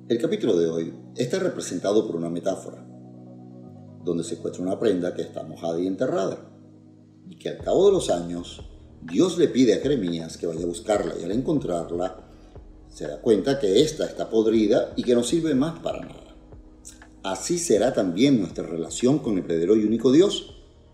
El capítulo de hoy está representado por una metáfora, donde se encuentra una prenda que está mojada y enterrada, y que al cabo de los años, Dios le pide a Jeremías que vaya a buscarla, y al encontrarla, se da cuenta que ésta está podrida y que no sirve más para nada. Así será también nuestra relación con el verdadero y único Dios,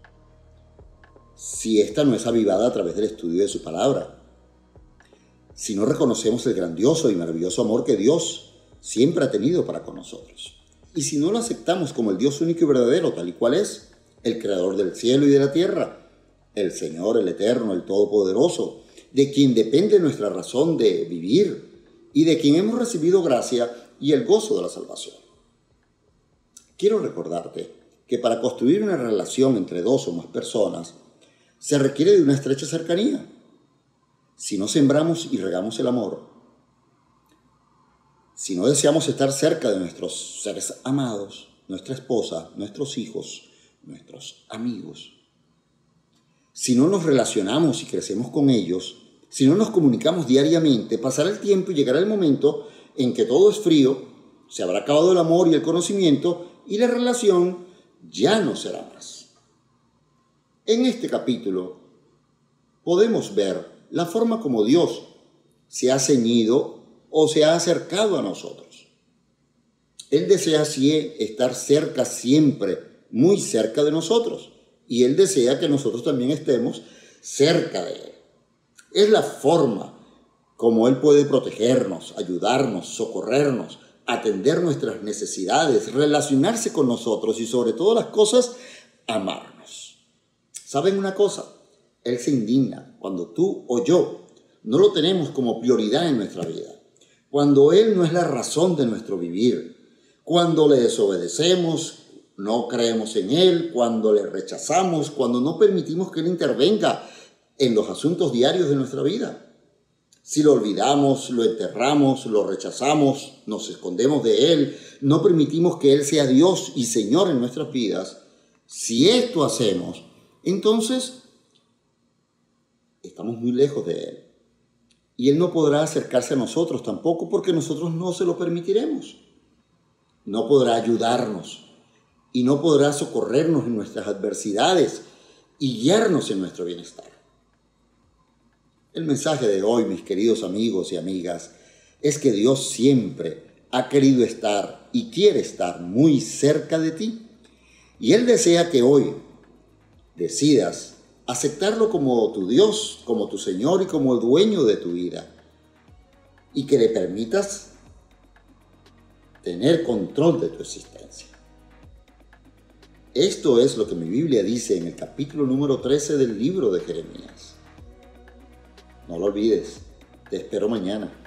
si ésta no es avivada a través del estudio de su palabra. Si no reconocemos el grandioso y maravilloso amor que Dios siempre ha tenido para con nosotros. Y si no lo aceptamos como el Dios único y verdadero, tal y cual es, el creador del cielo y de la tierra, el Señor, el Eterno, el Todopoderoso, de quien depende nuestra razón de vivir y de quien hemos recibido gracia y el gozo de la salvación. Quiero recordarte que para construir una relación entre dos o más personas, se requiere de una estrecha cercanía. Si no sembramos y regamos el amor, si no deseamos estar cerca de nuestros seres amados, nuestra esposa, nuestros hijos, nuestros amigos, si no nos relacionamos y crecemos con ellos, si no nos comunicamos diariamente, pasará el tiempo y llegará el momento en que todo es frío, se habrá acabado el amor y el conocimiento y la relación ya no será más. En este capítulo podemos ver la forma como Dios se ha ceñido o se ha acercado a nosotros. Él desea así estar cerca siempre, muy cerca de nosotros, y Él desea que nosotros también estemos cerca de Él. Es la forma como Él puede protegernos, ayudarnos, socorrernos, atender nuestras necesidades, relacionarse con nosotros y sobre todas las cosas, amarnos. ¿Saben una cosa? Él se indigna cuando tú o yo no lo tenemos como prioridad en nuestra vida. Cuando Él no es la razón de nuestro vivir. Cuando le desobedecemos, no creemos en Él, cuando le rechazamos, cuando no permitimos que Él intervenga en los asuntos diarios de nuestra vida. Si lo olvidamos, lo enterramos, lo rechazamos, nos escondemos de Él, no permitimos que Él sea Dios y Señor en nuestras vidas, si esto hacemos, entonces estamos muy lejos de Él. Y Él no podrá acercarse a nosotros tampoco porque nosotros no se lo permitiremos. No podrá ayudarnos y no podrá socorrernos en nuestras adversidades y guiarnos en nuestro bienestar. El mensaje de hoy, mis queridos amigos y amigas, es que Dios siempre ha querido estar y quiere estar muy cerca de ti. Y Él desea que hoy decidas aceptarlo como tu Dios, como tu Señor y como el dueño de tu vida. Y que le permitas tener control de tu existencia. Esto es lo que mi Biblia dice en el capítulo número 13 del libro de Jeremías. No lo olvides, te espero mañana.